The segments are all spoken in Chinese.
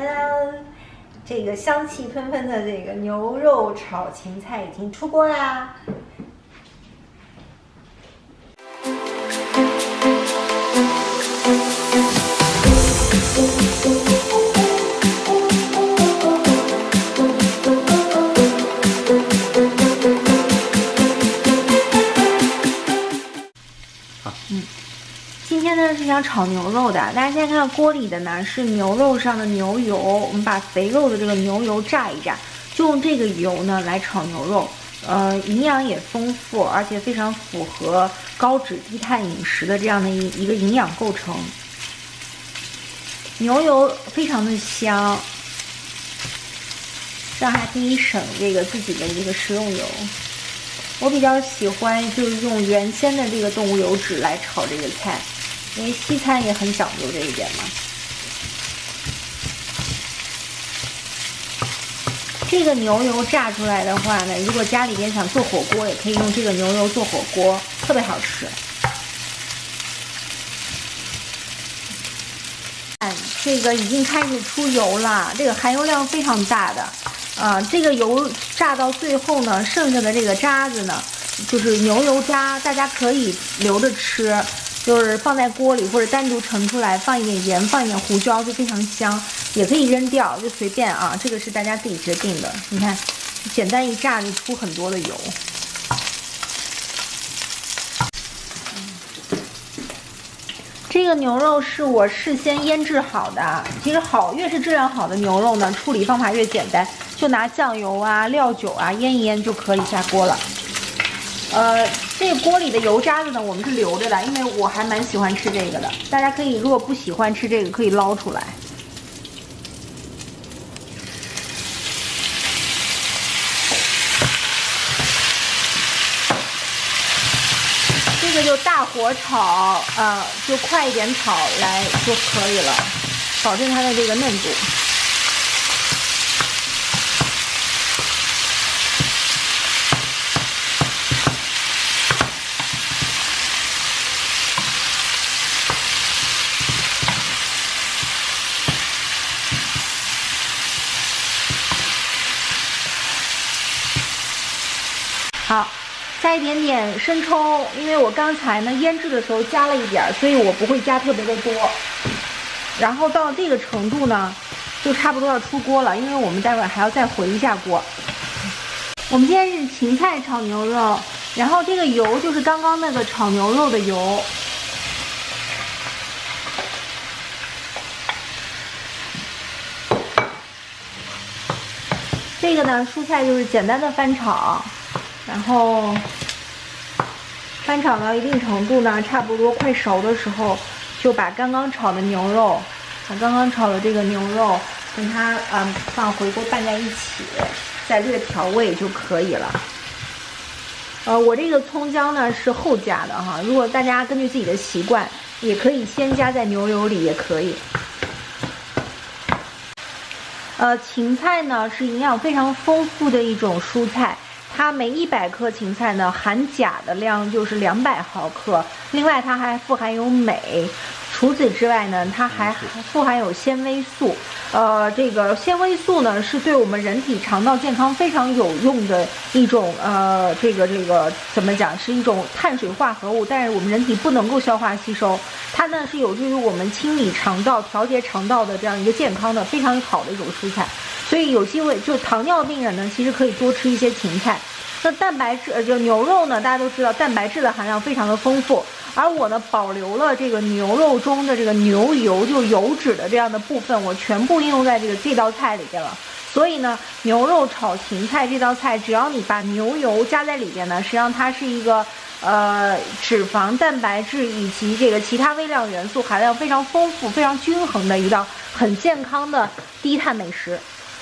当当，这个香气喷喷的这个牛肉炒芹菜已经出锅啦。今天呢是想炒牛肉的，大家现在看到锅里的呢是牛肉上的牛油，我们把肥肉的这个牛油炸一炸，就用这个油呢来炒牛肉，营养也丰富，而且非常符合高脂低碳饮食的这样的一个营养构成。牛油非常的香，这样还可以省这个自己的一个食用油。我比较喜欢就是用原先的这个动物油脂来炒这个菜。因为西餐也很讲究这一点嘛。这个牛油炸出来的话呢，如果家里边想做火锅，也可以用这个牛油做火锅，特别好吃。这个已经开始出油了，这个含油量非常大的，这个油炸到最后呢，剩下的这个渣子呢，就是牛油渣，大家可以留着吃。就是放在锅里或者单独盛出来，放一点盐，放一点胡椒，就非常香。也可以扔掉，就随便啊，这个是大家自己决定的。你看，简单一炸就出很多的油。这个牛肉是我事先腌制好的。其实越是质量好的牛肉呢，处理方法越简单，就拿酱油啊、料酒啊腌一腌就可以下锅了。这个锅里的油渣子呢，我们是留着的，因为我还蛮喜欢吃这个的。大家可以如果不喜欢吃这个，可以捞出来。这个就大火炒，就快一点炒来就可以了，保证它的这个嫩度。好，加一点点生抽，因为我刚才呢腌制的时候加了一点，所以我不会加特别的多。然后到这个程度呢，就差不多要出锅了，因为我们待会儿还要再回一下锅。我们今天是芹菜炒牛肉，然后这个油就是刚刚那个炒牛肉的油。这个呢，蔬菜就是简单的翻炒。然后翻炒到一定程度呢，差不多快熟的时候，就把刚刚炒的牛肉，这个牛肉跟它放回锅拌在一起，再略调味就可以了。我这个葱姜呢是后加的哈，如果大家根据自己的习惯，也可以先加在牛油里也可以。芹菜呢是营养非常丰富的一种蔬菜。它每100克芹菜呢，含钾的量就是200毫克，另外它还富含有镁。除此之外呢，它还富含有纤维素。这个纤维素呢，是对我们人体肠道健康非常有用的一种这个怎么讲，是一种碳水化合物，但是我们人体不能够消化吸收。它呢是有助于我们清理肠道、调节肠道的这样一个健康的非常好的一种蔬菜。所以有机会就糖尿病人呢，其实可以多吃一些芹菜。那蛋白质就牛肉呢，大家都知道蛋白质的含量非常的丰富，而我呢保留了这个牛肉中的这个牛油，就油脂的这样的部分，我全部应用在这道菜里边了。所以呢，牛肉炒芹菜这道菜，只要你把牛油加在里边呢，实际上它是一个脂肪、蛋白质以及这个其他微量元素含量非常丰富、非常均衡的一道很健康的低碳美食。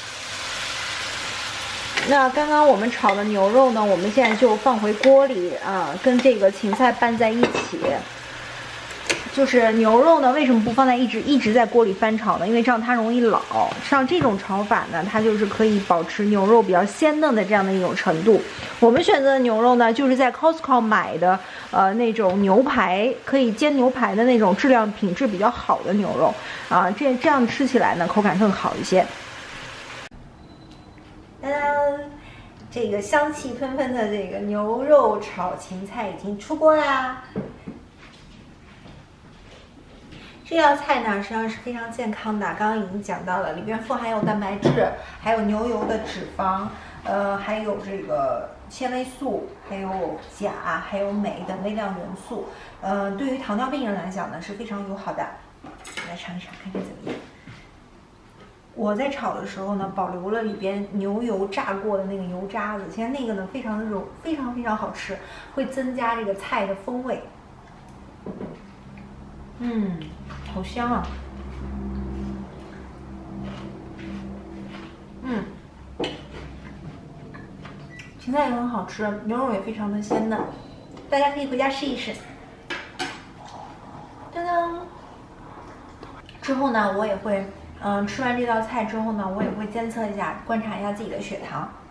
那刚刚我们炒的牛肉呢，我们现在就放回锅里跟这个芹菜拌在一起。 就是牛肉呢，为什么不放在一直在锅里翻炒呢？因为这样它容易老。像这种炒法呢，它就是可以保持牛肉比较鲜嫩的这样的一种程度。我们选择的牛肉呢，就是在 Costco 买的，那种牛排可以煎牛排的那种质量品质比较好的牛肉啊，这样吃起来呢，口感更好一些。当当，这个香气喷喷的这个牛肉炒芹菜已经出锅啦。这道菜呢，实际上是非常健康的。刚刚已经讲到了，里边富含有蛋白质，还有牛油的脂肪，还有这个纤维素，还有钾，还有镁等微量元素。对于糖尿病人来讲呢，是非常友好的。来尝一尝，看看怎么样。我在炒的时候呢，保留了里边牛油炸过的那个油渣子，其实那个呢非常非常好吃，会增加这个菜的风味。好香啊！芹菜也很好吃，牛肉也非常的鲜嫩，大家可以回家试一试。当当。之后呢，我也会，吃完这道菜之后呢，我也会监测一下，观察一下自己的血糖。